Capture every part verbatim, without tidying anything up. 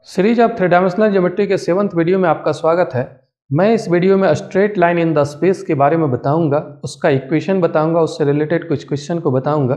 Series of three dimensional geometry के seventh video में आपका स्वागत है। मैं इस वीडियो में straight line in the space के बारे में बताऊंगा, उसका इक्वेशन बताऊंगा, उससे रिलेटेड कुछ क्वेश्चन को बताऊंगा।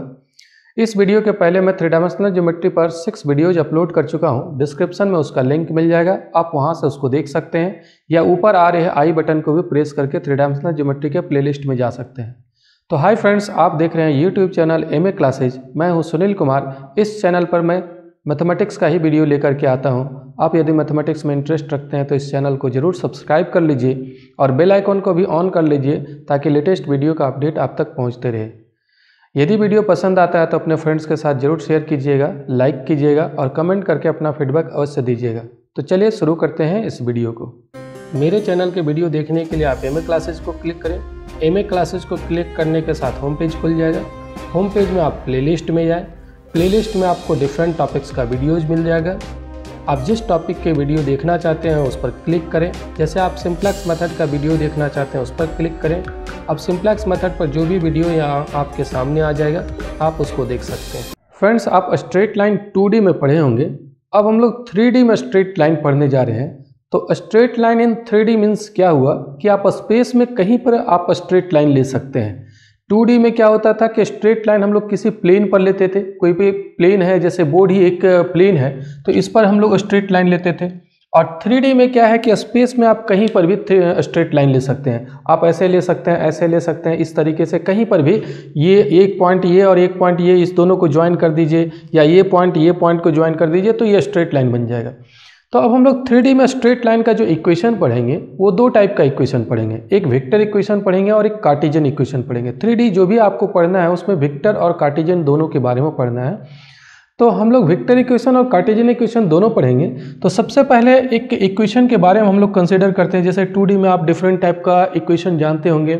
इस वीडियो के पहले मैं थ्री डायमेंशनल ज्योमेट्री पर सिक्स वीडियोज अपलोड कर चुका हूं। डिस्क्रिप्शन में उसका लिंक मिल जाएगा, आप वहां से उसको देख सकते हैं, या ऊपर आ रहे आई बटन को भी प्रेस करके थ्री डायमेंशनल ज्योमेट्री के प्लेलिस्ट में जा सकते हैं। तो हाय फ्रेंड्स, आप देख रहे हैं YouTube channel M A classes. मैं हूँ सुनील कुमार। इस चैनल पर मैं मैथमेटिक्स का ही वीडियो लेकर के आता हूं। आप यदि मैथमेटिक्स में इंटरेस्ट रखते हैं तो इस चैनल को जरूर सब्सक्राइब कर लीजिए और बेल आइकॉन को भी ऑन कर लीजिए ताकि लेटेस्ट वीडियो का अपडेट आप तक पहुंचते रहे। यदि वीडियो पसंद आता है तो अपने फ्रेंड्स के साथ जरूर शेयर कीजिएगा, लाइक कीजिएगा और कमेंट करके अपना फीडबैक अवश्य दीजिएगा। तो चलिए शुरू करते हैं इस वीडियो को। मेरे चैनल के वीडियो देखने के लिए आप एम ए क्लासेज को क्लिक करें। एम ए क्लासेज को क्लिक करने के साथ होम पेज खुल जाएगा। होम पेज में आप प्लेलिस्ट में जाएँ। प्लेलिस्ट में आपको डिफरेंट टॉपिक्स का वीडियोज मिल जाएगा। आप जिस टॉपिक के वीडियो देखना चाहते हैं उस पर क्लिक करें। जैसे आप सिंप्लेक्स मेथड का वीडियो देखना चाहते हैं उस पर क्लिक करें। अब सिंप्लेक्स मेथड पर जो भी वीडियो यहाँ आपके सामने आ जाएगा, आप उसको देख सकते हैं। फ्रेंड्स, आप स्ट्रेट लाइन टू डी में पढ़े होंगे। अब हम लोग थ्री डी में स्ट्रेट लाइन पढ़ने जा रहे हैं। तो straight line in three D means क्या हुआ कि आप स्पेस में कहीं पर आप स्ट्रेट लाइन ले सकते हैं। टू डी में क्या होता था कि स्ट्रेट लाइन हम लोग किसी प्लेन पर लेते थे। कोई भी प्लेन है, जैसे बोर्ड ही एक प्लेन है, तो इस पर हम लोग स्ट्रेट लाइन लेते थे। और थ्री डी में क्या है कि स्पेस में आप कहीं पर भी स्ट्रेट लाइन ले सकते हैं। आप ऐसे ले सकते हैं, ऐसे ले सकते हैं, इस तरीके से कहीं पर भी। ये एक पॉइंट ये और एक पॉइंट ये, इस दोनों को ज्वाइन कर दीजिए, या ये पॉइंट ये पॉइंट को ज्वाइन कर दीजिए, तो ये स्ट्रेट लाइन बन जाएगा। तो अब हम लोग थ्री डी में स्ट्रेट लाइन का जो इक्वेशन पढ़ेंगे वो दो टाइप का इक्वेशन पढ़ेंगे। एक वेक्टर इक्वेशन पढ़ेंगे और एक कार्टेशियन इक्वेशन पढ़ेंगे। थ्री डी जो भी आपको पढ़ना है उसमें वेक्टर और कार्टेशियन दोनों के बारे में पढ़ना है। तो हम लोग वेक्टर इक्वेशन और कार्टेशियन इक्वेशन दोनों पढ़ेंगे। तो सबसे पहले एक इक्वेशन के बारे में हम लोग कंसिडर करते हैं। जैसे टू डी में आप डिफरेंट टाइप का इक्वेशन जानते होंगे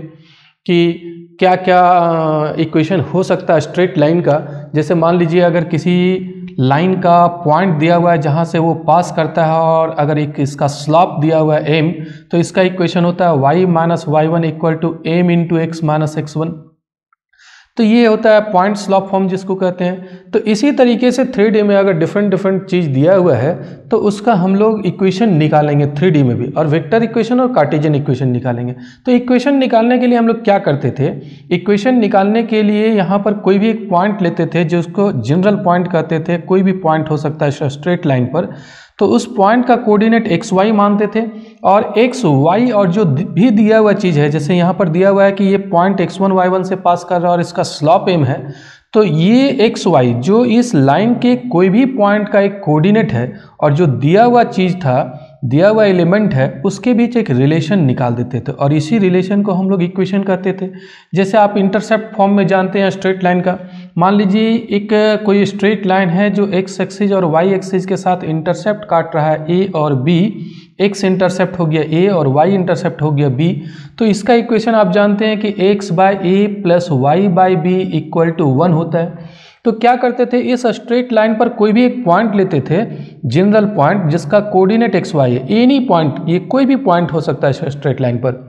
कि क्या क्या इक्वेशन हो सकता है स्ट्रेट लाइन का। जैसे मान लीजिए अगर किसी लाइन का पॉइंट दिया हुआ है जहाँ से वो पास करता है, और अगर एक इसका स्लॉप दिया हुआ है एम, तो इसका इक्वेशन होता है y minus y one equal to m into x minus x one. तो ये होता है पॉइंट स्लॉप फॉर्म जिसको कहते हैं। तो इसी तरीके से थ्री डी में अगर डिफरेंट डिफरेंट चीज़ दिया हुआ है तो उसका हम लोग इक्वेशन निकालेंगे थ्री डी में भी, और वेक्टर इक्वेशन और कार्टेशियन इक्वेशन निकालेंगे। तो इक्वेशन निकालने के लिए हम लोग क्या करते थे, इक्वेशन निकालने के लिए यहाँ पर कोई भी एक पॉइंट लेते थे जिसको जनरल पॉइंट कहते थे। कोई भी पॉइंट हो सकता है स्ट्रेट लाइन पर, तो उस पॉइंट का कोऑर्डिनेट एक्स वाई मानते थे। और एक्स वाई और जो भी दिया हुआ चीज़ है, जैसे यहाँ पर दिया हुआ है कि ये point x one y one से पास कर रहा है और इसका स्लॉप एम है, तो ये एक्स वाई जो इस लाइन के कोई भी पॉइंट का एक कोऑर्डिनेट है और जो दिया हुआ चीज़ था, दिया हुआ एलिमेंट है, उसके बीच एक रिलेशन निकाल देते थे, और इसी रिलेशन को हम लोग इक्वेशन कहते थे। जैसे आप इंटरसेप्ट फॉर्म में जानते हैं स्ट्रेट लाइन का। मान लीजिए एक कोई स्ट्रेट लाइन है जो एक्स एक्सिस और वाई एक्सिस के साथ इंटरसेप्ट काट रहा है, ए और बी। एक्स इंटरसेप्ट हो गया ए और वाई इंटरसेप्ट हो गया बी। तो इसका इक्वेशन आप जानते हैं कि x by a plus y by b equal to one होता है। तो क्या करते थे, इस स्ट्रेट लाइन पर कोई भी एक पॉइंट लेते थे, जनरल पॉइंट जिसका कोऑर्डिनेट एक्स वाई है, एनी पॉइंट, ये कोई भी पॉइंट हो सकता है स्ट्रेट लाइन पर,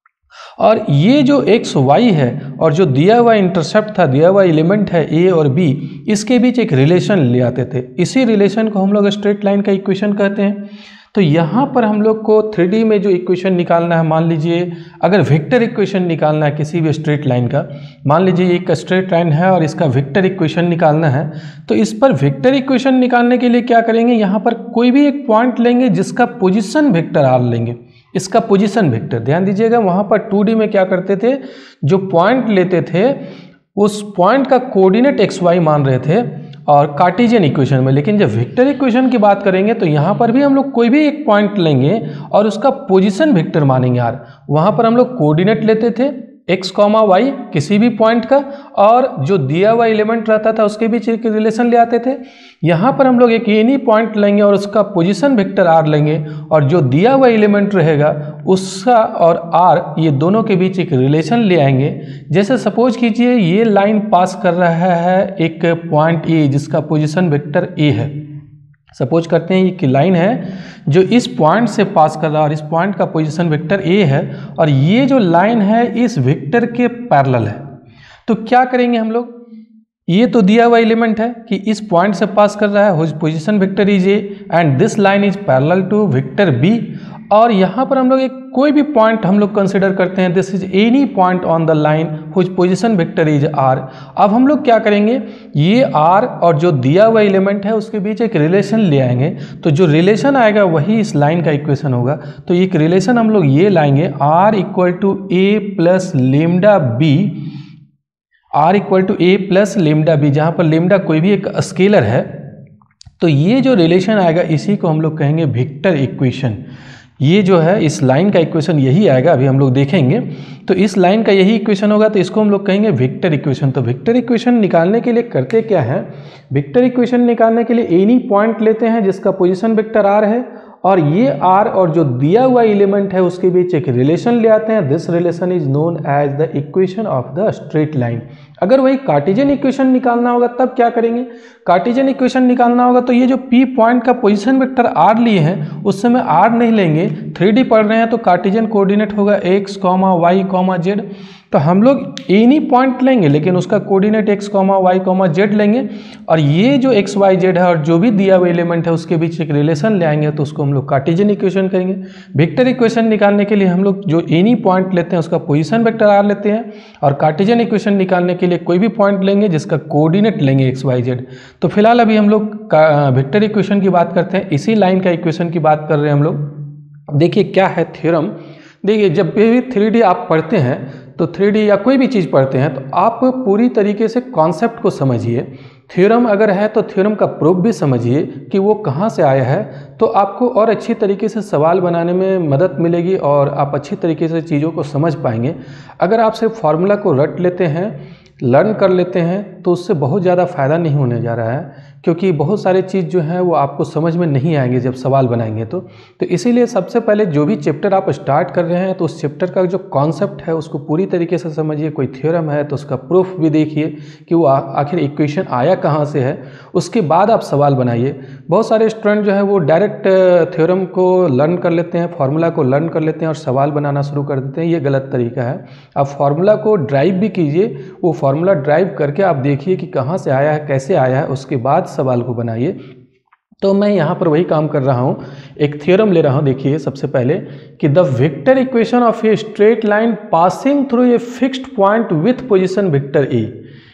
और ये जो एक्स वाई है और जो दिया हुआ इंटरसेप्ट था, दिया हुआ एलिमेंट है ए और बी, इसके बीच एक रिलेशन ले आते थे। इसी रिलेशन को हम लोग स्ट्रेट लाइन का इक्वेशन कहते हैं। तो यहाँ पर हम लोग को थ्री डी में जो इक्वेशन निकालना है, मान लीजिए अगर वेक्टर इक्वेशन निकालना है किसी भी स्ट्रेट लाइन का, मान लीजिए एक स्ट्रेट लाइन है और इसका वेक्टर इक्वेशन निकालना है, तो इस पर वेक्टर इक्वेशन निकालने के लिए क्या करेंगे, यहाँ पर कोई भी एक पॉइंट लेंगे जिसका पोजीशन वेक्टर आर लेंगे। इसका पोजीशन वेक्टर ध्यान दीजिएगा, वहाँ पर टू डी में क्या करते थे, जो पॉइंट लेते थे उस पॉइंट का कोऑर्डिनेट एक्स वाई मान रहे थे और कार्टेशियन इक्वेशन में। लेकिन जब वेक्टर इक्वेशन की बात करेंगे तो यहाँ पर भी हम लोग कोई भी एक पॉइंट लेंगे और उसका पोजीशन वेक्टर मानेंगे आर। वहाँ पर हम लोग कोऑर्डिनेट लेते थे एक्स कॉमा वाई किसी भी पॉइंट का, और जो दिया हुआ एलिमेंट रहता था उसके बीच एक रिलेशन ले आते थे। यहाँ पर हम लोग एक एनी पॉइंट लेंगे और उसका पोजीशन वेक्टर आर लेंगे, और जो दिया हुआ एलिमेंट रहेगा उसका और आर, ये दोनों के बीच एक रिलेशन ले आएंगे। जैसे सपोज कीजिए ये लाइन पास कर रहा है एक पॉइंट ए जिसका पोजीशन वेक्टर ए है। सपोज करते हैं कि लाइन है जो इस पॉइंट से पास कर रहा है और इस पॉइंट का पोजीशन वेक्टर ए है, और ये जो लाइन है इस वेक्टर के पैरेलल है। तो क्या करेंगे हम लोग, ये तो दिया हुआ एलिमेंट है कि इस पॉइंट से पास कर रहा है, whose position vector is a and this line is parallel to vector b. और यहाँ पर हम लोग एक कोई भी पॉइंट हम लोग कंसिडर करते हैं, this is any point on the line whose position vector is r. अब हम लोग क्या करेंगे, ये आर और जो दिया हुआ एलिमेंट है उसके बीच एक रिलेशन ले आएंगे। तो जो रिलेशन आएगा वही इस लाइन का इक्वेशन होगा। तो एक रिलेशन हम लोग ये लाएंगे, r equal to a plus lambda b, r equal to a plus lambda b, जहाँ पर लेमडा कोई भी एक स्केलर है। तो ये जो रिलेशन आएगा इसी को हम लोग कहेंगे वेक्टर इक्वेशन। ये जो है इस लाइन का इक्वेशन यही आएगा, अभी हम लोग देखेंगे। तो इस लाइन का यही इक्वेशन होगा, तो इसको हम लोग कहेंगे वेक्टर इक्वेशन। तो वेक्टर इक्वेशन निकालने के लिए करते क्या है, वेक्टर इक्वेशन निकालने के लिए एनी पॉइंट लेते हैं जिसका पोजीशन वेक्टर आर है, और ये आर और जो दिया हुआ एलिमेंट है उसके बीच एक रिलेशन ले आते हैं। This relation is known as the equation of the straight line. अगर वही कार्टेशियन इक्वेशन निकालना होगा तब क्या करेंगे, कार्टेशियन इक्वेशन निकालना होगा तो ये जो पी पॉइंट का पोजीशन वेक्टर आर लिए हैं उस समय आर नहीं लेंगे, थ्री डी पढ़ रहे हैं तो कार्टेशियन कोऑर्डिनेट होगा x comma y comma z. तो हम लोग एनी पॉइंट लेंगे लेकिन उसका coordinate x comma y comma z लेंगे, और ये जो एक्स वाई जेड है और जो भी दिया हुआ एलिमेंट है उसके बीच एक रिलेशन ले आएंगे, तो उसको हम लोग कार्टेशियन इक्वेशन कहेंगे। वेक्टर इक्वेशन निकालने के लिए हम लोग जो एनी पॉइंट लेते हैं उसका पोजीशन वेक्टर आर लेते हैं, और कार्टेशियन इक्वेशन निकालने के लिए कोई भी पॉइंट लेंगे जिसका कोऑर्डिनेट लेंगे एक्स वाई जेड। तो फिलहाल अभी हम लोग वेक्टर इक्वेशन की बात करते हैं, इसी लाइन का इक्वेशन की बात कर रहे हैं हम लोग। देखिए क्या है थ्योरम, देखिए जब भी थ्री डी आप पढ़ते हैं तो थ्री डी या कोई भी चीज़ पढ़ते हैं तो आप पूरी तरीके से कॉन्सेप्ट को समझिए। थ्योरम अगर है तो थ्योरम का प्रूफ भी समझिए कि वो कहाँ से आया है, तो आपको और अच्छी तरीके से सवाल बनाने में मदद मिलेगी और आप अच्छी तरीके से चीज़ों को समझ पाएंगे। अगर आप सिर्फ फार्मूला को रट लेते हैं, लर्न कर लेते हैं, तो उससे बहुत ज़्यादा फ़ायदा नहीं होने जा रहा है, क्योंकि बहुत सारे चीज़ जो हैं वो आपको समझ में नहीं आएंगे जब सवाल बनाएंगे तो तो इसीलिए सबसे पहले जो भी चैप्टर आप स्टार्ट कर रहे हैं तो उस चैप्टर का जो कॉन्सेप्ट है उसको पूरी तरीके से समझिए। कोई थ्योरम है तो उसका प्रूफ भी देखिए कि वो आखिर इक्वेशन आया कहाँ से है, उसके बाद आप सवाल बनाइए। बहुत सारे स्टूडेंट जो है वो डायरेक्ट थ्योरम को लर्न कर लेते हैं, फार्मूला को लर्न कर लेते हैं और सवाल बनाना शुरू कर देते हैं, ये गलत तरीका है। आप फार्मूला को ड्राइव भी कीजिए, वो फार्मूला ड्राइव करके आप देखिए कि कहाँ से आया है, कैसे आया है, उसके बाद सवाल को बनाइए। तो मैं यहाँ पर वही काम कर रहा हूँ, एक थ्योरम ले रहा हूँ। देखिए सबसे पहले कि the vector equation of a straight line passing through a fixed point with position vector a.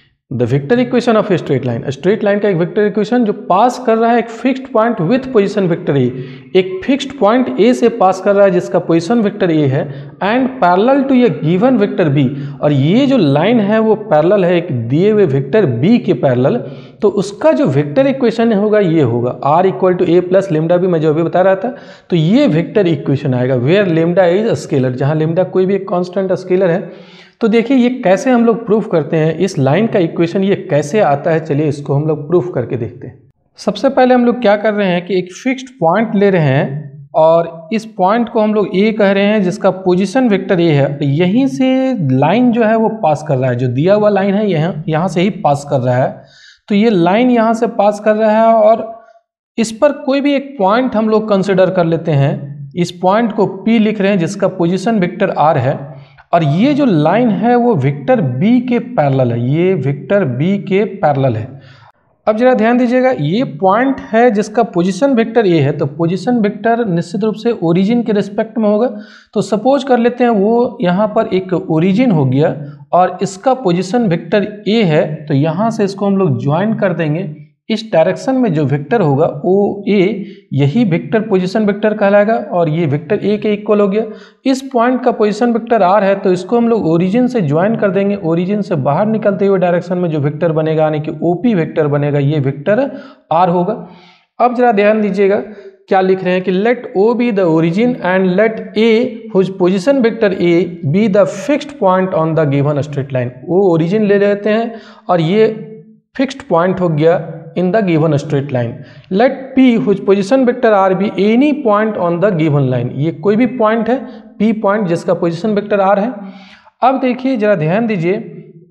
The vector equation of a straight line, straight line का एक वेक्टर इक्वेशन जो पास कर रहा है एक fixed point with position vector a, एक fixed point A से pass कर रहा है जिसका पोजीशन वेक्टर ए है, and parallel to a given vector b, और ये जो लाइन है वो पैरेलल है एक दिए हुए वेक्टर बी के पैरेलल। तो उसका जो वेक्टर इक्वेशन होगा ये होगा r equal to a plus lambda b, मैं जो अभी बता रहा था। तो ये वेक्टर इक्वेशन आएगा where lambda is a scalar, जहाँ लेमडा कोई भी एक कांस्टेंट स्केलर है। तो देखिए ये कैसे हम लोग प्रूफ करते हैं, इस लाइन का इक्वेशन ये कैसे आता है, चलिए इसको हम लोग प्रूफ करके देखते हैं। सबसे पहले हम लोग क्या कर रहे हैं कि एक फिक्स्ड पॉइंट ले रहे हैं और इस पॉइंट को हम लोग ए कह रहे हैं जिसका पोजीशन वेक्टर ए है। यहीं से लाइन जो है वो पास कर रहा है, जो दिया हुआ लाइन है यहाँ यहाँ से ही पास कर रहा है। तो ये लाइन यहाँ से पास कर रहा है और इस पर कोई भी एक पॉइंट हम लोग कंसिडर कर लेते हैं। इस पॉइंट को P लिख रहे हैं जिसका पोजीशन वेक्टर R है, और ये जो लाइन है वो वेक्टर बी के पैरेलल है, ये वेक्टर बी के पैरेलल है। अब जरा ध्यान दीजिएगा, ये पॉइंट है जिसका पोजीशन वेक्टर ए है, तो पोजीशन वेक्टर निश्चित रूप से ओरिजिन के रिस्पेक्ट में होगा। तो सपोज कर लेते हैं वो यहाँ पर एक ओरिजिन हो गया और इसका पोजीशन वेक्टर ए है, तो यहाँ से इसको हम लोग ज्वाइन कर देंगे। इस डायरेक्शन में जो वेक्टर होगा ओ ए, यही वेक्टर पोजीशन वेक्टर कहलाएगा और ये वेक्टर ए के इक्वल हो गया। इस पॉइंट का पोजीशन वेक्टर आर है, तो इसको हम लोग ओरिजिन से ज्वाइन कर देंगे। ओरिजिन से बाहर निकलते हुए डायरेक्शन में जो वेक्टर बनेगा यानी कि ओपी वेक्टर बनेगा, ये वेक्टर आर होगा। अब जरा ध्यान दीजिएगा क्या लिख रहे हैं कि let O be the origin and let A whose position vector a be the fixed point on the given straight line. वो ओरिजिन ले लेते हैं और ये फिक्स्ड पॉइंट हो गया in the given straight line. Let P whose position vector R be any point on the given line. ये कोई भी पॉइंट है P पॉइंट जिसका पोजीशन वेक्टर R है। अब देखिए जरा ध्यान दीजिए,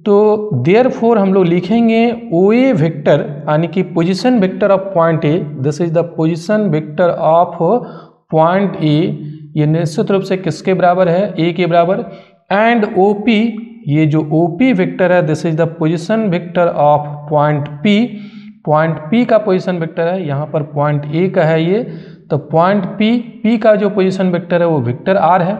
तो therefore हम लोग लिखेंगे O A वेक्टर यानी कि position vector of point A, this is the position vector of point A, ये निश्चित रूप से किसके बराबर है, A के बराबर। एंड O P, ये जो O P वेक्टर है this is the position vector of point P. Point P का पोजीशन वेक्टर है, यहाँ पर पॉइंट ए का है ये, तो पॉइंट पी पी का जो पोजीशन वेक्टर है वो वेक्टर आर है।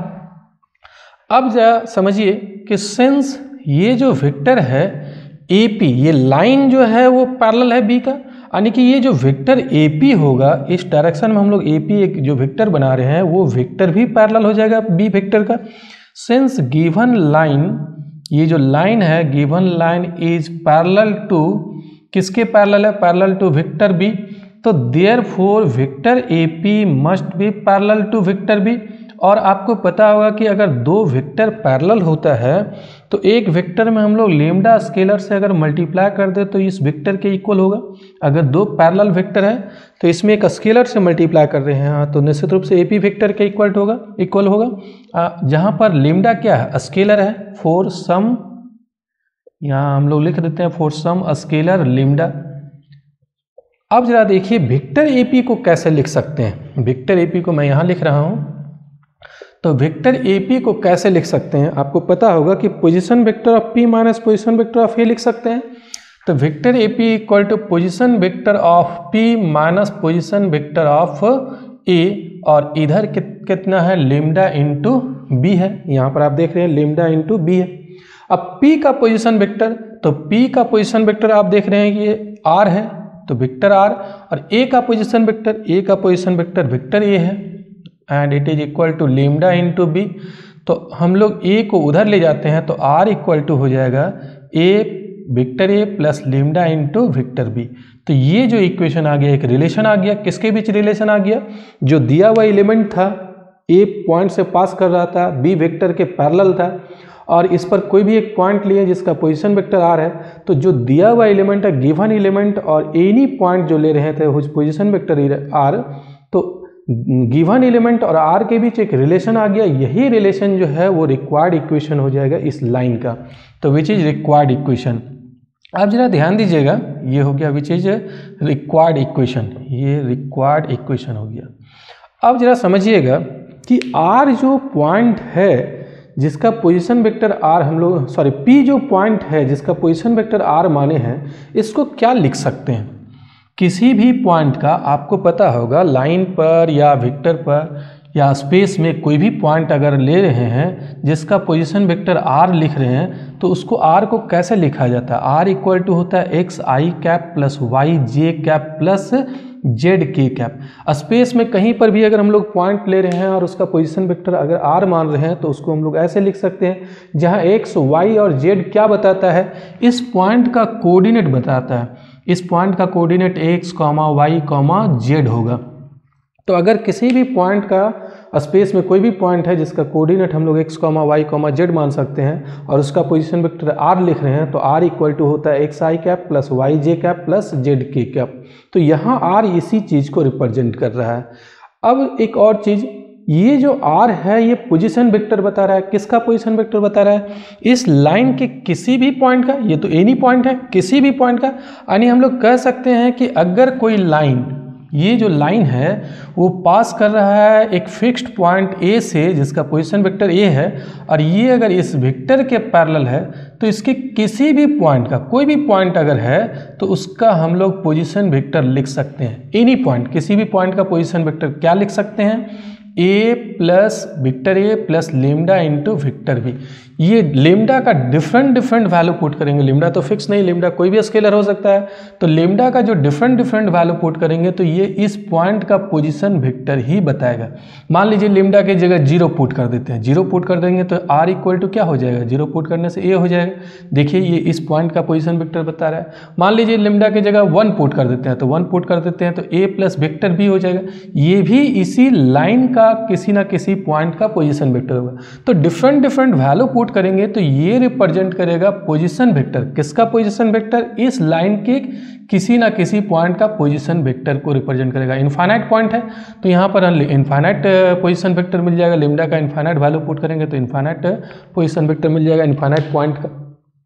अब जरा समझिए कि सिंस ये जो वेक्टर है ए पी, ये लाइन जो है वो पैरेलल है बी का, यानी कि ये जो वेक्टर ए पी होगा, इस डायरेक्शन में हम लोग ए पी एक जो वेक्टर बना रहे हैं वो वेक्टर भी पैरेलल हो जाएगा बी वेक्टर का। सिंस गिवन लाइन, ये जो लाइन है given line is parallel to, किसके पैरेलल है? Parallel to vector b. तो therefore vector A P must be parallel to vector b. और आपको पता होगा कि अगर दो वेक्टर पैरेलल होता है तो एक वेक्टर में हम लोग लेमडा स्केलर से अगर मल्टीप्लाई कर दे तो इस वेक्टर के इक्वल होगा। अगर दो पैरेलल वेक्टर है तो इसमें एक स्केलर से मल्टीप्लाई कर रहे हैं हाँ, तो निश्चित रूप से एपी वेक्टर के इक्वल होगा इक्वल होगा जहाँ पर लेमडा क्या है? स्केलर है फॉर सम, यहाँ हम लोग लिख देते हैं फॉर सम स्केलर लेमडा। अब जरा देखिए वेक्टर एपी को कैसे लिख सकते हैं। वेक्टर एपी को मैं यहाँ लिख रहा हूँ, तो वेक्टर एपी को कैसे लिख सकते हैं? आपको पता होगा कि position vector of P minus position vector of ए लिख सकते हैं। तो vector AP equal to position vector of P minus position vector of A, और इधर कित, कितना है? लेमडा इंटू बी है। यहाँ पर आप देख रहे हैं लेमडा इंटू बी है। अब p का पोजीशन वेक्टर, तो p का पोजीशन वेक्टर आप देख रहे हैं कि ये r है, तो वेक्टर r, और a का पोजीशन वेक्टर, a का पोजीशन वेक्टर वेक्टर a है, and it is equal to lambda into b. तो हम लोग a को उधर ले जाते हैं तो r इक्वल टू हो जाएगा a vector a plus lambda into vector b। तो ये जो इक्वेशन आ गया, एक रिलेशन आ गया, किसके बीच रिलेशन आ गया? जो दिया हुआ एलिमेंट था a पॉइंट से पास कर रहा था, b वेक्टर के पैरेलल था, और इस पर कोई भी एक पॉइंट लिए जिसका पोजीशन वेक्टर आर है, तो जो दिया हुआ एलिमेंट है गिवन एलिमेंट और एनी पॉइंट जो ले रहे थे हुज पोजीशन वेक्टर आर, तो गिवन एलिमेंट और आर के बीच एक रिलेशन आ गया। यही रिलेशन जो है वो रिक्वायर्ड इक्वेशन हो जाएगा इस लाइन का, तो विच इज रिक्वायर्ड इक्वेशन। आप जरा ध्यान दीजिएगा, ये हो गया विच इज रिक्वायर्ड इक्वेशन, ये रिक्वायर्ड इक्वेशन हो गया। अब जरा समझिएगा कि आर जो पॉइंट है जिसका पोजीशन वेक्टर आर हम लोग सॉरी पी जो पॉइंट है जिसका पोजीशन वेक्टर आर माने हैं, इसको क्या लिख सकते हैं? किसी भी पॉइंट का आपको पता होगा लाइन पर या वेक्टर पर या स्पेस में कोई भी पॉइंट अगर ले रहे हैं जिसका पोजीशन वेक्टर आर लिख रहे हैं, तो उसको आर को कैसे लिखा जाता है? आर इक्वल टू होता है x i cap plus y j cap plus z k cap. Space में कहीं पर भी अगर हम लोग पॉइंट ले रहे हैं और उसका पोजीशन वेक्टर अगर आर मान रहे हैं तो उसको हम लोग ऐसे लिख सकते हैं, जहां एक्स वाई और जेड क्या बताता है? इस पॉइंट का कोऑर्डिनेट बताता है। इस पॉइंट का coordinate x comma y comma z होगा। तो अगर किसी भी पॉइंट का स्पेस में कोई भी पॉइंट है जिसका कोऑर्डिनेट हम लोग x comma y comma z मान सकते हैं और उसका पोजीशन वेक्टर आर लिख रहे हैं, तो आर इक्वल टू होता है x i cap plus y j cap plus z k cap. तो यहाँ आर इसी चीज़ को रिप्रेजेंट कर रहा है। अब एक और चीज़, ये जो आर है ये पोजीशन वेक्टर बता रहा है। किसका पोजीशन वेक्टर बता रहा है? इस लाइन के किसी भी पॉइंट का, ये तो एनी पॉइंट है, किसी भी पॉइंट का। यानी हम लोग कह सकते हैं कि अगर कोई लाइन, ये जो लाइन है वो पास कर रहा है एक फिक्स्ड पॉइंट ए से जिसका पोजीशन वेक्टर ए है, और ये अगर इस वेक्टर के पैरेलल है, तो इसके किसी भी पॉइंट का, कोई भी पॉइंट अगर है तो उसका हम लोग पोजीशन वेक्टर लिख सकते हैं। एनी पॉइंट, किसी भी पॉइंट का पोजीशन वेक्टर क्या लिख सकते हैं? A plus vector a plus lambda into vector b. ये लेमडा का डिफरेंट डिफरेंट वैल्यू पुट करेंगे। लेमडा तो फिक्स नहीं, लेमडा कोई भी स्केलर हो सकता है। तो लेमडा का जो डिफरेंट डिफरेंट वैल्यू पुट करेंगे तो ये इस पॉइंट का पोजीशन वेक्टर ही बताएगा। मान लीजिए लेमडा की जगह जीरो पुट कर देते हैं, जीरो पुट कर देंगे तो आर इक्वल टू क्या हो जाएगा? जीरो पुट करने से ए हो जाएगा। देखिए ये इस पॉइंट का पोजीशन वेक्टर बता रहा है। मान लीजिए लेमडा की जगह वन पुट कर देते हैं, तो वन पुट कर देते हैं तो ए प्लस वेक्टर बी हो जाएगा। ये भी इसी लाइन का किसी ना किसी पॉइंट का पोजीशन वेक्टर होगा। तो डिफरेंट डिफरेंट वैल्यू पुट करेंगे तो ये रिप्रेजेंट करेगा पोजीशन वेक्टर। किसका पोजीशन वेक्टर? इस लाइन के किसी ना किसी पॉइंट का पोजीशन वेक्टर को रिप्रेजेंट करेगा। इनफाइनाइट पॉइंट है तो यहाँ पर इनफाइनाइट पोजीशन वेक्टर मिल जाएगा। लेमडा का इनफाइनाइट वैल्यू पुट करेंगे तो इनफाइनाइट पोजीशन वेक्टर मिल जाएगा इनफाइनाइट पॉइंट का।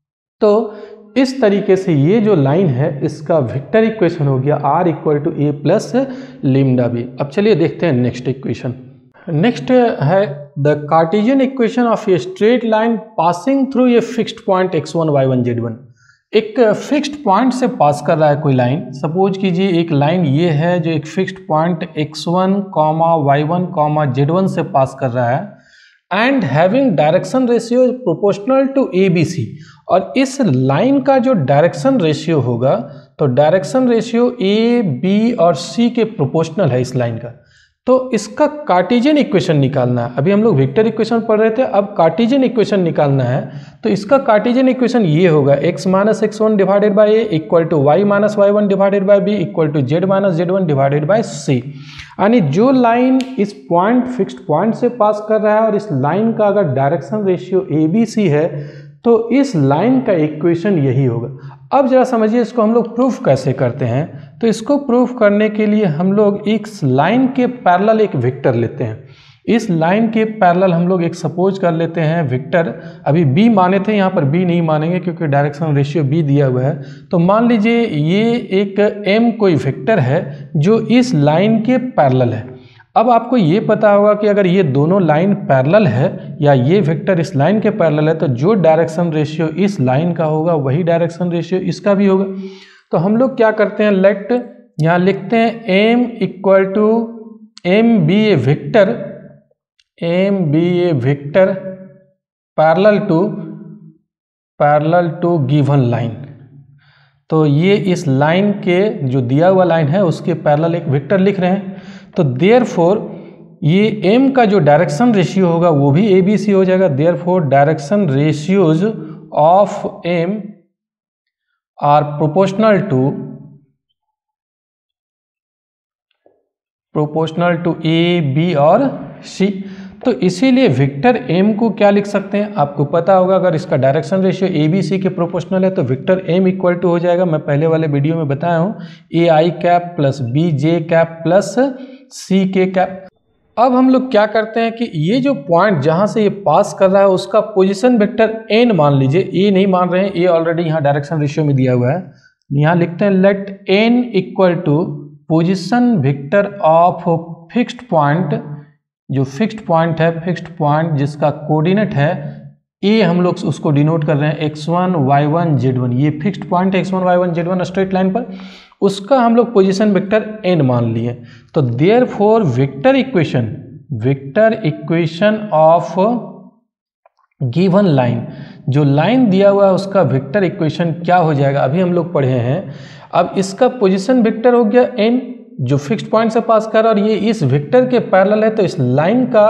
तो इस तरीके से ये जो लाइन है इसका वेक्टर इक्वेशन हो गया r equal to a plus lambda b. अब चलिए देखते हैं नेक्स्ट इक्वेशन। नेक्स्ट है the Cartesian equation of a straight line passing through a fixed point x one y one z one. एक फिक्स्ड पॉइंट से pass कर रहा है कोई लाइन, सपोज कीजिए एक लाइन ये है जो एक fixed point x one comma y one comma z one से पास कर रहा है and having direction ratio proportional to a b c, और इस लाइन का जो डायरेक्शन रेशियो होगा तो डायरेक्शन रेशियो ए बी और सी के प्रोपोर्शनल है इस लाइन का। तो इसका कार्टेशियन इक्वेशन निकालना है। अभी हम लोग वेक्टर इक्वेशन पढ़ रहे थे, अब कार्टेशियन इक्वेशन निकालना है। तो इसका कार्टेशियन इक्वेशन ये होगा x minus x one divided by a equal to y minus y one divided by b equal to z minus Z one divided by c. यानी जो लाइन इस पॉइंट फिक्स्ड पॉइंट से pass कर रहा है और इस लाइन का अगर direction ratio a b c है तो इस लाइन का इक्वेशन यही होगा। अब जरा समझिए इसको हम लोग प्रूफ कैसे करते हैं। तो इसको प्रूफ करने के लिए हम लोग इस लाइन के पैरेलल एक वेक्टर लेते हैं। इस लाइन के पैरेलल हम लोग एक सपोज कर लेते हैं वेक्टर, अभी b माने थे, यहाँ पर b नहीं मानेंगे क्योंकि डायरेक्शन रेशियो b दिया हुआ है। तो मान लीजिए ये एक m कोई वेक्टर है जो इस लाइन के पैरेलल है। अब आपको ये पता होगा कि अगर ये दोनों लाइन पैरेलल है या ये वेक्टर इस लाइन के पैरेलल है तो जो डायरेक्शन रेशियो इस लाइन का होगा वही डायरेक्शन रेशियो इसका भी होगा। तो हम लोग क्या करते हैं, लेट यहाँ लिखते हैं m equal to m B A vector, m B A vector parallel to parallel to given line. तो ये इस लाइन के जो दिया हुआ लाइन है उसके पैरेलल एक वेक्टर लिख रहे हैं। तो देयरफॉर ये m का जो डायरेक्शन रेशियो होगा वो भी ए बी सी हो जाएगा। Therefore direction ratios of m are proportional to proportional to a b और सी। तो इसीलिए वेक्टर m को क्या लिख सकते हैं, आपको पता होगा अगर इसका direction ratio a b c के प्रोपोर्शनल है तो वेक्टर m इक्वल टू हो जाएगा, मैं पहले वाले वीडियो में बताया हूँ, a i cap plus b j cap plus c k cap. अब हम लोग क्या करते हैं कि ये जो पॉइंट जहाँ से ये पास कर रहा है उसका पोजीशन वेक्टर n मान लीजिए, ए नहीं मान रहे हैं, ए ऑलरेडी यहाँ डायरेक्शन रेशियो में दिया हुआ है। यहाँ लिखते हैं let n equal to position vector of fixed point, जो फिक्स्ड पॉइंट है, फिक्स्ड पॉइंट जिसका कोऑर्डिनेट है ए, हम लोग उसको डिनोट कर रहे हैं x one y one z one. ये फिक्स्ड पॉइंट है x one y one z one straight line पर, उसका हम लोग पोजीशन वेक्टर n मान लिए। तो therefore vector equation vector equation of given line, जो लाइन दिया हुआ है उसका वेक्टर इक्वेशन क्या हो जाएगा, अभी हम लोग पढ़े हैं। अब इसका पोजीशन वेक्टर हो गया n जो फिक्स्ड पॉइंट से पास कर रहा है और ये इस वेक्टर के पैरेलल है, तो इस लाइन का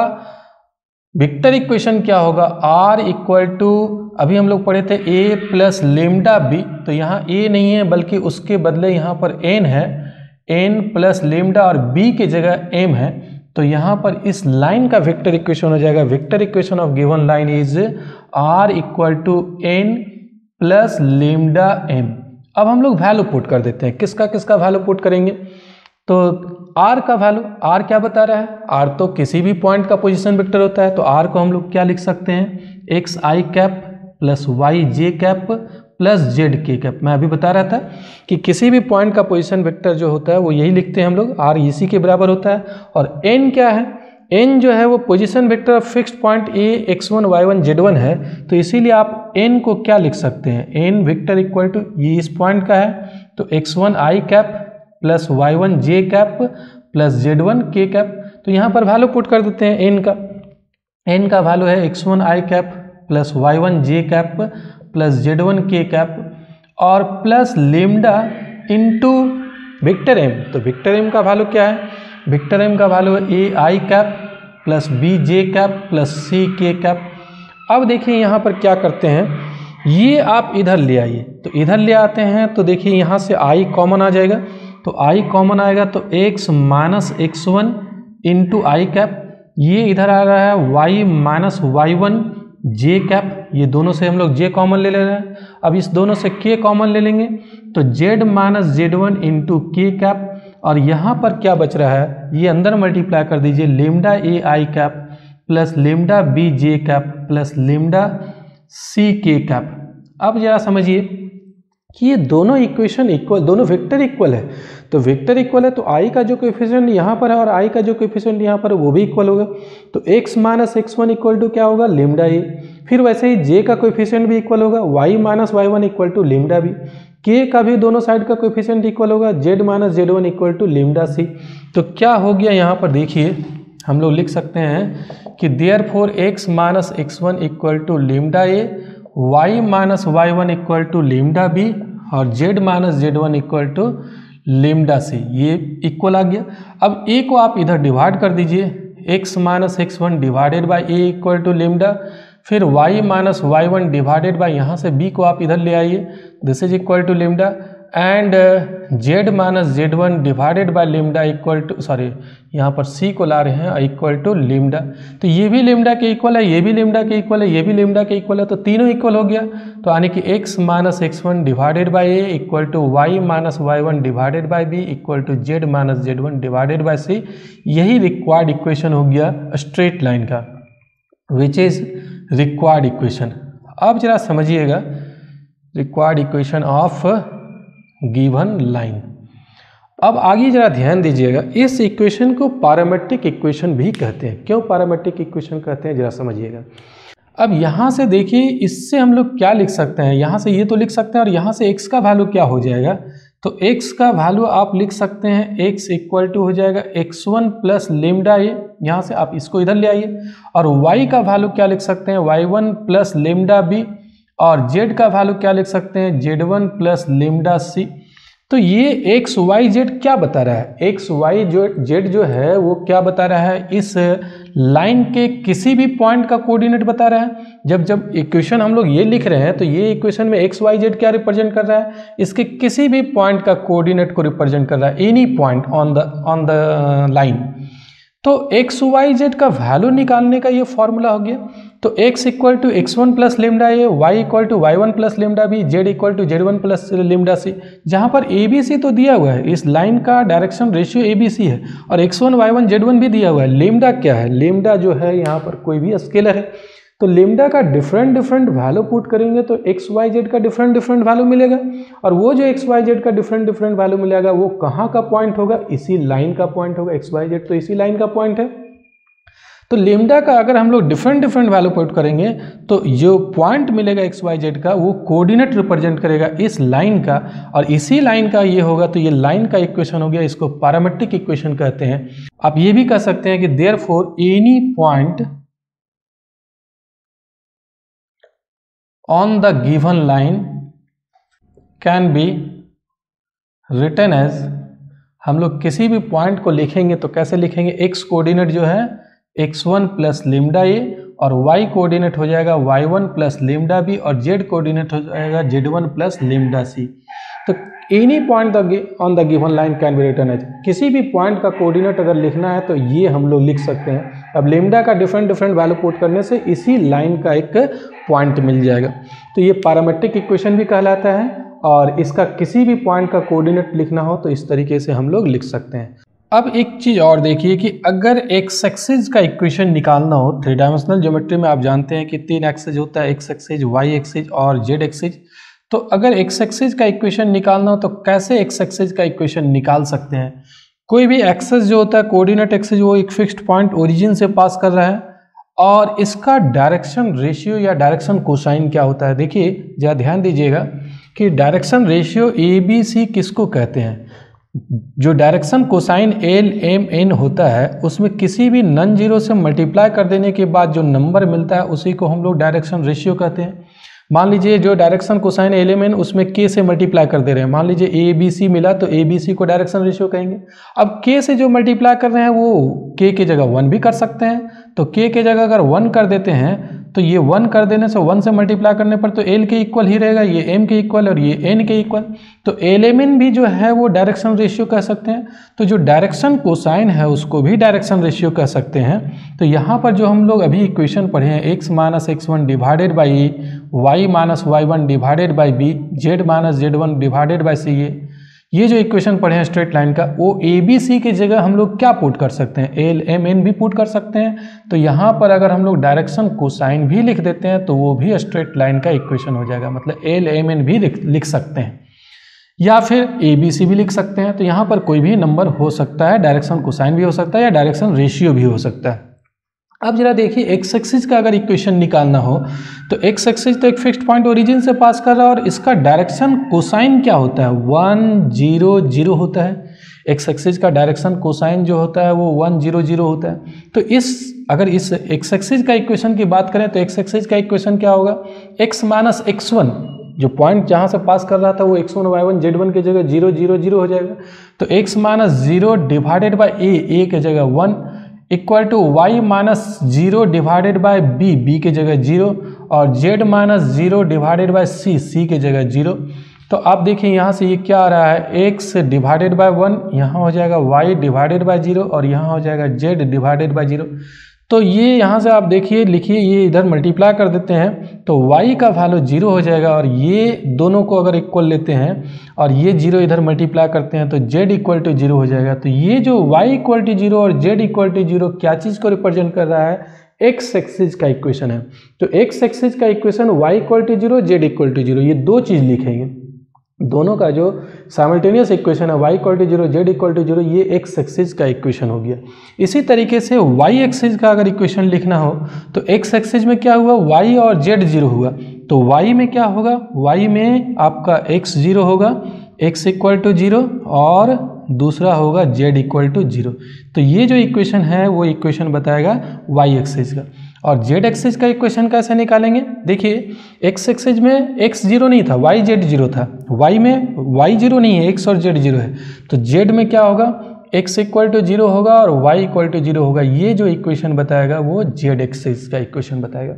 वेक्टर इक्वेशन क्या होगा, r इक्वल टू, अभी हम लोग पढ़े थे a प्लस लेमडा बी, तो यहाँ a नहीं है बल्कि उसके बदले यहाँ पर n है, n प्लस लेमडा और b की जगह m है। तो यहाँ पर इस लाइन का वेक्टर इक्वेशन हो जाएगा, vector equation of given line is r equal to n plus lambda m। अब हम लोग वैल्यू पुट कर देते हैं, किसका किसका वैल्यू पुट करेंगे। तो r का वैल्यू, r क्या बता रहा है, r तो किसी भी पॉइंट का पोजीशन वेक्टर होता है, तो r को हम लोग क्या लिख सकते हैं, x i cap plus y j cap plus z k cap. मैं अभी बता रहा था कि किसी भी पॉइंट का पोजीशन वेक्टर जो होता है वो यही लिखते हैं हम लोग, r इसी के बराबर होता है। और n क्या है, n जो है वो position vector of fixed point a x one y one z one है, तो इसीलिए आप n को क्या लिख सकते हैं, n वेक्टर इक्वल टू, ये इस पॉइंट का है तो x one i cap plus y one j cap plus z one k cap. तो यहाँ पर वैल्यू पुट कर देते हैं n का, n का वैल्यू है x one i cap plus y one j cap plus z one k cap और plus lambda into vector m। तो विक्टर m का वैल्यू क्या है, विक्टर m का वैल्यू है a i cap plus b j cap plus c k cap. अब देखिए यहाँ पर क्या करते हैं, ये आप इधर ले आइए, तो इधर ले आते हैं तो देखिए यहाँ से i कॉमन आ जाएगा, तो i कॉमन आएगा तो x minus x one into i cap, ये इधर आ रहा है y minus y one j cap, ये दोनों से हम लोग j कॉमन ले ले रहे हैं। अब इस दोनों से k कॉमन ले लेंगे तो z minus Z one into k cap, और यहाँ पर क्या बच रहा है, ये अंदर मल्टीप्लाई कर दीजिए, lambda a i cap plus lambda b j cap plus lambda c k cap. अब जरा समझिए, कि ये दोनों इक्वेशन इक्वल, दोनों वेक्टर इक्वल है। तो वेक्टर इक्वल है तो आई का जो कोएफिशिएंट यहाँ पर है और आई का जो कोएफिशिएंट यहाँ पर है वो भी इक्वल होगा। तो x minus x one equal to क्या होगा, लेमडा ए। फिर वैसे ही j का कोएफिशिएंट भी इक्वल होगा, y minus y one equal to lambda b. k का भी दोनों साइड का कोएफिशिएंट इक्वल होगा, z minus Z one equal to lambda c. तो क्या हो गया यहाँ पर देखिए, हम लोग लिख सकते हैं कि therefore x minus x one equal to lambda a, y minus y one equal to lambda b और z minus Z one equal to lambda c. ये इक्वल आ गया। अब a को आप इधर डिवाइड कर दीजिए, x minus x one divided by a equal to lambda, फिर y minus y one divided by यहाँ से b को आप इधर ले आइए, this is equal to lambda, and z minus Z one divided by lambda equal to, sorry यहाँ पर c को ला रहे हैं इक्वल टू लेमडा। तो ये भी लेमडा के इक्वल है, ये भी लेमडा के इक्वल है, ये भी लेमडा के इक्वल है, तो तीनों इक्वल हो गया। तो यानी कि x minus x one divided by a equal to y minus y one divided by b equal to z minus Z one divided by c. यही रिक्वायर्ड इक्वेशन हो गया स्ट्रेट लाइन का, विच इज रिक्वायर्ड इक्वेशन। अब जरा समझिएगा, required equation of given line. अब आगे जरा ध्यान दीजिएगा, इस इक्वेशन को पैरामेट्रिक इक्वेशन भी कहते हैं। क्यों पैरामेट्रिक इक्वेशन कहते हैं, जरा समझिएगा। अब यहाँ से देखिए, इससे हम लोग क्या लिख सकते हैं, यहाँ से ये तो लिख सकते हैं और यहाँ से x का वैल्यू क्या हो जाएगा, तो x का वैल्यू आप लिख सकते हैं x इक्वल टू हो जाएगा x one plus lambda a, यहाँ से आप इसको इधर ले आइए, और y का वैल्यू क्या लिख सकते हैं, y one plus lambda b, और z का वैल्यू क्या लिख सकते हैं, z one plus lambda c. तो ये एक्स वाई जेड क्या बता रहा है, एक्स वाई जो जेड जो है वो क्या बता रहा है, इस लाइन के किसी भी पॉइंट का कोऑर्डिनेट बता रहा है। जब जब इक्वेशन हम लोग ये लिख रहे हैं तो ये इक्वेशन में एक्स वाई जेड क्या रिप्रेजेंट कर रहा है, इसके किसी भी पॉइंट का कोऑर्डिनेट को रिप्रेजेंट कर रहा है, any point on the on the line. तो एक्स वाई जेड का वैल्यू निकालने का ये फॉर्मूला हो गया। तो x equal to x one plus lambda a, y equal to y one plus lambda b, z equal to z one plus lambda c. जहाँ पर ए बी सी तो दिया हुआ है, इस लाइन का direction ratio a b c है, और x one y one z one भी दिया हुआ है। लेमडा क्या है, लेमडा जो है यहाँ पर कोई भी स्केलर है, तो लेमडा का डिफरेंट डिफरेंट वैल्यू पुट करेंगे तो एक्स वाई जेड का डिफरेंट डिफरेंट वैल्यू मिलेगा, और वो जो एक्स वाई जेड का डिफरेंट डिफरेंट वैल्यू मिलेगा वो कहाँ का पॉइंट होगा, इसी लाइन का पॉइंट होगा। एक्स वाई जेड तो इसी लाइन का पॉइंट है। तो लेमडा का अगर हम लोग डिफरेंट डिफरेंट वैल्यू पुट करेंगे तो जो पॉइंट मिलेगा एक्स वाई जेड का वो कोऑर्डिनेट रिप्रेजेंट करेगा इस लाइन का, और इसी लाइन का ये होगा। तो ये लाइन का इक्वेशन हो गया, इसको पैरामेट्रिक इक्वेशन कहते हैं। आप ये भी कह सकते हैं कि therefore any point on the given line can be written as, हम लोग किसी भी पॉइंट को लिखेंगे तो कैसे लिखेंगे, एक्स कोऑर्डिनेट जो है x one plus lambda a, और y कोऑर्डिनेट हो जाएगा y one plus lambda b, और z कोऑर्डिनेट हो जाएगा z one plus lambda c. तो any point on the given line can be written as, किसी भी पॉइंट का कोऑर्डिनेट अगर लिखना है तो ये हम लोग लिख सकते हैं। अब लेमडा का डिफरेंट डिफरेंट वैल्यू पुट करने से इसी लाइन का एक पॉइंट मिल जाएगा। तो ये पैरामेट्रिक इक्वेशन भी कहलाता है, और इसका किसी भी पॉइंट का कोऑर्डिनेट लिखना हो तो इस तरीके से हम लोग लिख सकते हैं। अब एक चीज़ और देखिए कि अगर एक्स एक्सिस का इक्वेशन निकालना हो, थ्री डायमेंशनल ज्योमेट्री में आप जानते हैं कि तीन एक्सिस होता है, एक्स एक्सिस, वाई एक्सिस और जेड एक्सिस। तो अगर एक्स एक्सिस का इक्वेशन निकालना हो तो कैसे एक्स एक्सिस का इक्वेशन निकाल सकते हैं। कोई भी एक्सिस जो होता है, कोऑर्डिनेट एक्सिस, वो एक फिक्स्ड पॉइंट ओरिजिन से पास कर रहा है, और इसका डायरेक्शन रेशियो या डायरेक्शन कोसाइन क्या होता है। देखिए जरा ध्यान दीजिएगा कि direction ratio a b c किसको कहते हैं। जो direction cosine l m n होता है उसमें किसी भी नन जीरो से मल्टीप्लाई कर देने के बाद जो नंबर मिलता है उसी को हम लोग डायरेक्शन रेशियो कहते हैं। मान लीजिए जो direction cosine l m n उसमें के से मल्टीप्लाई कर दे रहे हैं, मान लीजिए ए बी सी मिला तो ए बी सी को डायरेक्शन रेशियो कहेंगे। अब के से जो मल्टीप्लाई कर रहे हैं वो के की जगह वन भी कर सकते हैं, तो के की जगह अगर वन कर देते हैं तो ये वन कर देने से वन से मल्टीप्लाई करने पर तो एल के इक्वल ही रहेगा, ये एम के इक्वल और ये एन के इक्वल। तो एल एम एन भी जो है वो डायरेक्शन रेशियो कह सकते हैं। तो जो डायरेक्शन कोसाइन है उसको भी डायरेक्शन रेशियो कह सकते हैं। तो यहाँ पर जो हम लोग अभी इक्वेशन पढ़े हैं, x minus x one divided by a, y minus y one divided by b, z minus Z one divided by c, ये ये जो इक्वेशन पढ़े हैं स्ट्रेट लाइन का, वो ए बी सी की जगह हम लोग क्या पुट कर सकते हैं, एल एम एन भी पुट कर सकते हैं। तो यहाँ पर अगर हम लोग डायरेक्शन कोसाइन भी लिख देते हैं तो वो भी स्ट्रेट लाइन का इक्वेशन हो जाएगा, मतलब एल एम एन भी लिख सकते हैं। या फिर ए बी सी भी लिख सकते हैं। तो यहाँ पर कोई भी नंबर हो सकता है, डायरेक्शन कोसाइन भी हो सकता है या डायरेक्शन रेशियो भी हो सकता है। अब जरा देखिए एक्स एक्सिस का अगर इक्वेशन निकालना हो तो एक्स एक्सिस तो एक फिक्स्ड पॉइंट ओरिजिन से पास कर रहा है और इसका डायरेक्शन कोसाइन क्या होता है, वन जीरो जीरो होता है। एक्स एक्सिस का डायरेक्शन कोसाइन जो होता है वो वन जीरो जीरो होता है। तो इस अगर इस एक्स एक्सिस का इक्वेशन की बात करें तो एक्स एक्सिस का इक्वेशन क्या होगा, एक्स माइनस एक्स वन, जो पॉइंट जहाँ से पास कर रहा था वो x one y one z one की जगह जीरो जीरो जीरो हो जाएगा। तो x minus zero divided by a, a की जगह one, equal to y minus zero divided by b, b की जगह जीरो, और z minus zero divided by c, c की जगह जीरो। तो आप देखिए यहाँ से ये क्या आ रहा है, एक्स डिवाइडेड बाई वन, यहाँ हो जाएगा वाई डिवाइडेड बाई जीरो और यहाँ हो जाएगा जेड डिवाइडेड बाई जीरो। तो ये यहाँ से आप देखिए लिखिए, ये इधर मल्टीप्लाई कर देते हैं तो y का वैल्यू जीरो हो जाएगा और ये दोनों को अगर इक्वल लेते हैं और ये जीरो इधर मल्टीप्लाई करते हैं तो z इक्वल टू जीरो हो जाएगा। तो ये जो y इक्वल टू जीरो और z इक्वल टू जीरो क्या चीज़ को रिप्रेजेंट कर रहा है, एक्स एक्सिस का इक्वेशन है। तो एक्स एक्सिस का equation y equal to zero, z equal to zero, ये दो चीज़ लिखेंगे। दोनों का जो साइमल्टेनियस इक्वेशन है y equal to zero, z equal to zero, ये एक्स एक्सिस का इक्वेशन हो गया। इसी तरीके से y एक्सिस का अगर इक्वेशन लिखना हो तो x एक्सिस में क्या हुआ, y और z जीरो हुआ, तो y में क्या होगा, y में आपका x जीरो होगा, x इक्वल टू जीरो, और दूसरा होगा z इक्वल टू जीरो। तो ये जो इक्वेशन है वो इक्वेशन बताएगा y एक्सिस का। और z एक्सिस का इक्वेशन कैसे निकालेंगे, देखिए x एक्सिस में x जीरो नहीं था, y z जीरो था, y में y जीरो नहीं है, x और z जीरो है, तो z में क्या होगा, x इक्वल टू जीरो होगा और y इक्वल टू जीरो होगा। ये जो इक्वेशन बताएगा वो z एक्सिस का इक्वेशन बताएगा।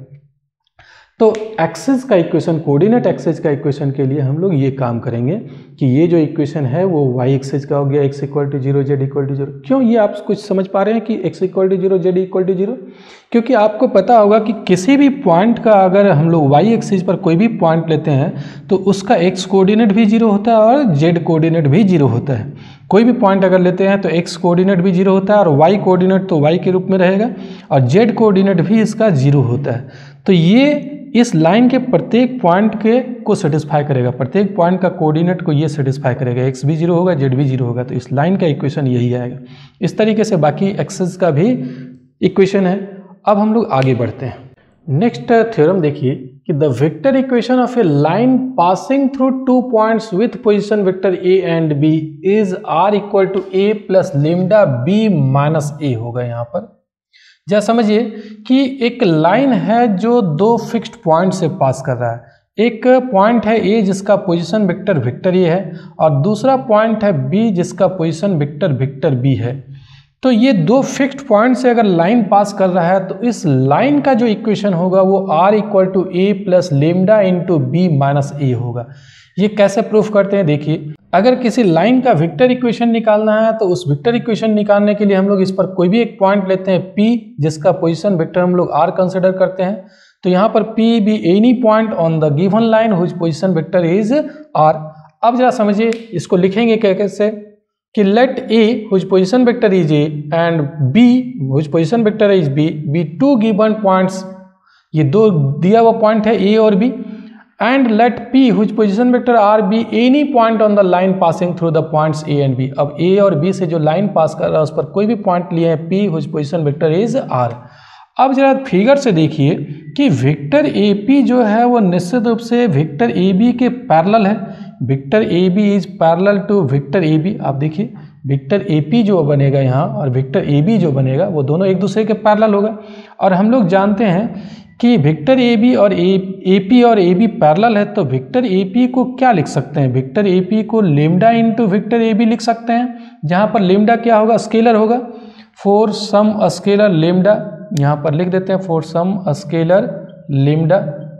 तो एक्सिस का इक्वेशन, कोऑर्डिनेट एक्सिस का इक्वेशन के लिए हम लोग ये काम करेंगे कि ये जो इक्वेशन है वो y एक्सिस का हो गया, x equal to zero, z equal to zero. क्यों, ये आप कुछ समझ पा रहे हैं कि x equal to zero, z equal to zero, क्योंकि आपको पता होगा कि किसी भी पॉइंट का अगर हम लोग y एक्सिस पर कोई भी पॉइंट लेते हैं तो उसका x कोऑर्डिनेट भी जीरो होता है और z कोऑर्डिनेट भी जीरो होता है। कोई भी पॉइंट अगर लेते हैं तो x कोऑर्डिनेट भी जीरो होता है और y कोऑर्डिनेट तो y के रूप में रहेगा और z कोऑर्डिनेट भी इसका जीरो होता है। तो ये इस लाइन के प्रत्येक पॉइंट के को सेटिस्फाई करेगा, प्रत्येक पॉइंट का कोऑर्डिनेट को ये सेटिस्फाई करेगा, x भी जीरो होगा, z भी जीरो होगा। तो इस लाइन का इक्वेशन यही आएगा। इस तरीके से बाकी एक्सिस का भी इक्वेशन है। अब हम लोग आगे बढ़ते हैं। नेक्स्ट थ्योरम देखिए कि the vector equation of a line passing through two points with position vector a and b is r equal to a plus lambda b minus a होगा। यहाँ पर जरा समझिए कि एक लाइन है जो दो फिक्स्ड पॉइंट से पास कर रहा है। एक पॉइंट है a जिसका पोजीशन वेक्टर वेक्टर a है और दूसरा पॉइंट है b जिसका पोजीशन वेक्टर वेक्टर b है। तो ये दो फिक्स्ड पॉइंट से अगर लाइन पास कर रहा है तो इस लाइन का जो इक्वेशन होगा वो r equal to a plus lambda into b minus a होगा। ये कैसे प्रूफ करते हैं, देखिए अगर किसी लाइन का वेक्टर इक्वेशन निकालना है तो उस वेक्टर इक्वेशन निकालने के लिए हम लोग इस पर कोई भी एक पॉइंट लेते हैं P जिसका पोजीशन वेक्टर हम लोग R कंसिडर करते हैं। तो यहाँ पर P be any point on the given line whose position vector is R। अब जरा समझिए इसको लिखेंगे कैसे कि let A whose position vector is A and B whose position vector is B be two given points, ये दो दिया हुआ पॉइंट है A और B, and let P whose position vector R be any point on the line passing through the points A and B। अब A और B से जो लाइन पास कर रहा है उस पर कोई भी पॉइंट लिए हैं P whose position vector is R। अब जरा फिगर से देखिए कि वेक्टर A P जो है वो निश्चित रूप से वेक्टर A B के पैरेलल है। Vector A B is parallel to vector A B। आप देखिए वेक्टर A P जो बनेगा यहाँ और वेक्टर A B जो बनेगा वो दोनों एक दूसरे के पैरेलल होगा। और हम लोग जानते हैं कि वेक्टर ए बी और ए पी और ए बी पैरेलल है, तो वेक्टर ए पी को क्या लिख सकते हैं, वेक्टर ए पी को lambda into vector a b लिख सकते हैं, जहाँ पर लेमडा क्या होगा, स्केलर होगा। फॉर सम स्केलर लेमडा यहाँ पर लिख देते हैं, फॉर सम स्केलर लेमडा।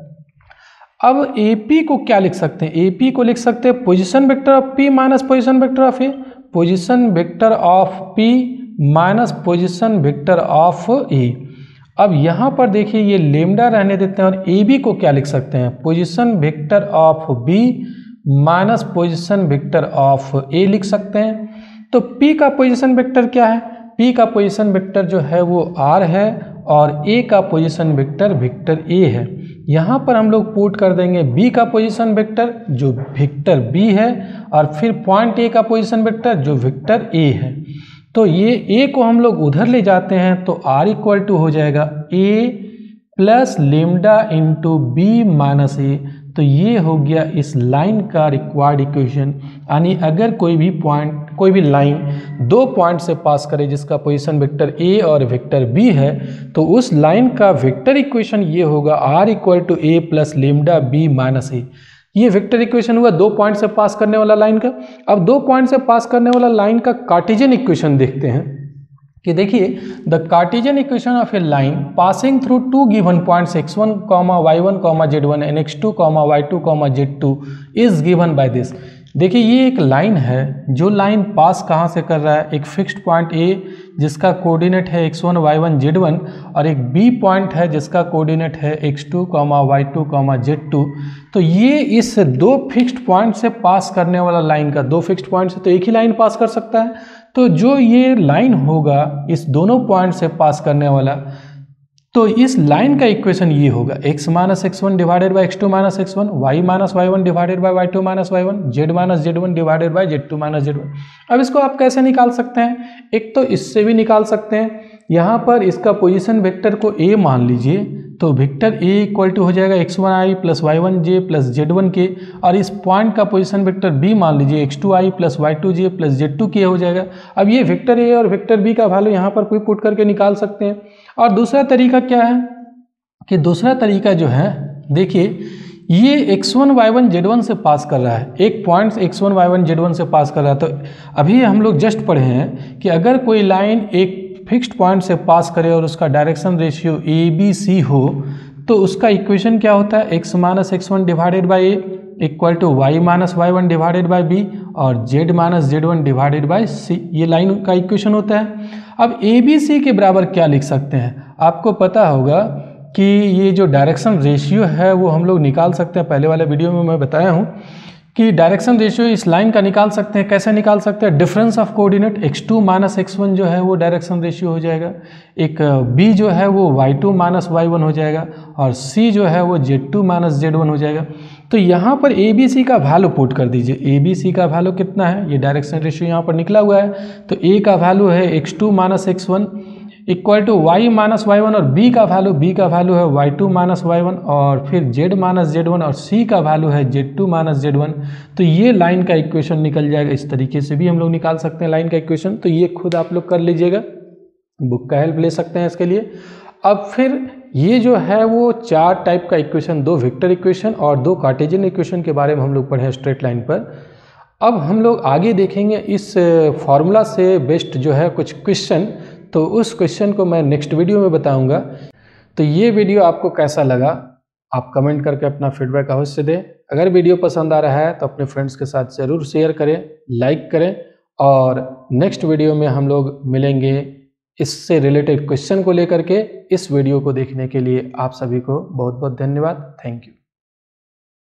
अब ए पी को क्या लिख सकते हैं, ए पी को लिख सकते हैं position vector of P minus position vector of a, position vector of P minus position vector of a. अब यहाँ पर देखिए ये लेमडा रहने देते हैं और ए बी को क्या लिख सकते हैं, position vector of b minus position vector of ए लिख सकते हैं। तो पी का पोजीशन वेक्टर क्या है, पी का पोजीशन वेक्टर जो है वो आर है और ए का पोजीशन वेक्टर वेक्टर ए है। यहाँ पर हम लोग पुट कर देंगे बी का पोजीशन वेक्टर जो वेक्टर बी है और फिर पॉइंट ए का पोजीशन वेक्टर जो वेक्टर ए है। तो ये ए को हम लोग उधर ले जाते हैं तो आर इक्वल टू हो जाएगा a plus lambda into b minus a. तो ये हो गया इस लाइन का रिक्वायर्ड इक्वेशन। यानी अगर कोई भी पॉइंट कोई भी लाइन दो पॉइंट से पास करे जिसका पोजीशन वेक्टर ए और वेक्टर बी है तो उस लाइन का वेक्टर इक्वेशन ये होगा r equal to a plus lambda b minus a. ये वेक्टर इक्वेशन हुआ दो पॉइंट से पास करने वाला लाइन का। अब दो पॉइंट से पास करने वाला लाइन का कार्टेशियन इक्वेशन देखते हैं कि देखिए the Cartesian equation of a line passing through two given points x one comma y one comma z one and x two comma y two comma z two is given by this. देखिए ये एक line है जो line पास कहाँ से कर रहा है, एक फिक्स्ड पॉइंट ए जिसका कोऑर्डिनेट है x one y one z one और एक बी पॉइंट है जिसका कोऑर्डिनेट है x two comma y two comma z two. तो ये इस दो फिक्स्ड पॉइंट से पास करने वाला लाइन का, दो फिक्स्ड पॉइंट से तो एक ही लाइन पास कर सकता है, तो जो ये लाइन होगा इस दोनों पॉइंट से पास करने वाला, तो इस लाइन का इक्वेशन ये होगा x minus x one divided by x two minus x one, y minus y one divided by y two minus y one, z minus Z one divided by z two minus Z one. अब इसको आप कैसे निकाल सकते हैं? एक तो इससे भी निकाल सकते हैं, यहाँ पर इसका पोजीशन वेक्टर को a मान लीजिए तो वेक्टर a इक्वल टू हो जाएगा x one i plus y one j plus z one k, और इस पॉइंट का पोजीशन वेक्टर b मान लीजिए x two i plus y two j plus z two k हो जाएगा। अब ये वेक्टर a और वेक्टर b का वैल्यू यहाँ पर कोई पुट करके निकाल सकते हैं। और दूसरा तरीका क्या है कि दूसरा तरीका जो है देखिए ये x one y one z one से पास कर रहा है, एक point x one y one z one से पास कर रहा है। तो अभी हम लोग जस्ट पढ़े हैं कि अगर कोई लाइन एक फिक्स्ड पॉइंट से पास करे और उसका direction ratio a b c हो तो उसका इक्वेशन क्या होता है, x minus x one divided by a equal to y minus y one divided by b और z minus Z one divided by c. ये लाइन का इक्वेशन होता है। अब ए बी सी के बराबर क्या लिख सकते हैं? आपको पता होगा कि ये जो डायरेक्शन रेशियो है वो हम लोग निकाल सकते हैं। पहले वाले वीडियो में मैं बताया हूँ कि डायरेक्शन रेशियो इस लाइन का निकाल सकते हैं। कैसे निकाल सकते हैं? Difference of coordinate x two minus x one जो है वो डायरेक्शन रेशियो हो जाएगा, एक बी जो है वो y two minus y one हो जाएगा और सी जो है वो z two minus Z one हो जाएगा। तो यहाँ पर ए बी सी का वैल्यू पुट कर दीजिए। ए बी सी का वैल्यू कितना है? ये डायरेक्शन रेशियो यहाँ पर निकला हुआ है। तो ए का वैल्यू है x two minus x one equal to y minus y one और बी का वैल्यू बी का वैल्यू है y two minus y one और फिर जेड माइनस जेड वन और सी का वैल्यू है Z two minus Z one. तो ये लाइन का इक्वेशन निकल जाएगा। इस तरीके से भी हम लोग निकाल सकते हैं लाइन का इक्वेशन। तो ये खुद आप लोग कर लीजिएगा, बुक का हेल्प ले सकते हैं इसके लिए। अब फिर ये जो है वो चार टाइप का इक्वेशन, दो वेक्टर इक्वेशन और दो कार्टेशियन इक्वेशन के बारे में हम लोग पढ़े हैं स्ट्रेट लाइन पर। अब हम लोग आगे देखेंगे इस फॉर्मूला से बेस्ड जो है कुछ क्वेश्चन, तो उस क्वेश्चन को मैं नेक्स्ट वीडियो में बताऊंगा। तो ये वीडियो आपको कैसा लगा आप कमेंट करके अपना फीडबैक अवश्य दें। अगर वीडियो पसंद आ रहा है तो अपने फ्रेंड्स के साथ ज़रूर शेयर करें, लाइक करें और नेक्स्ट वीडियो में हम लोग मिलेंगे इससे रिलेटेड क्वेश्चन को लेकर के। इस वीडियो को देखने के लिए आप सभी को बहुत बहुत धन्यवाद। Thank you.